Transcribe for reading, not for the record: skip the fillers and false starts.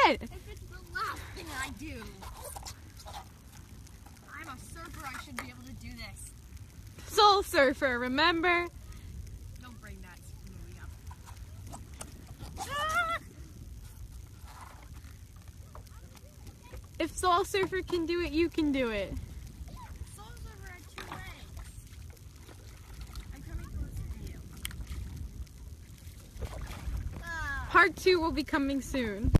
it! If it's the last thing I do. I'm a surfer, I should be able to do this. Soul Surfer, remember? Don't bring that movie up. If Soul Surfer can do it, you can do it. Soul Surfer had 2 legs. I'm coming close to you. Part 2 will be coming soon.